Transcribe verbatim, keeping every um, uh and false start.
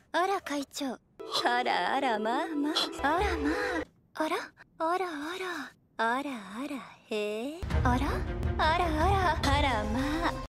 あら会長、あらあらまあまあ、あらまあ、あらあらあらあらあらへえ、あらあらあらあらまあ。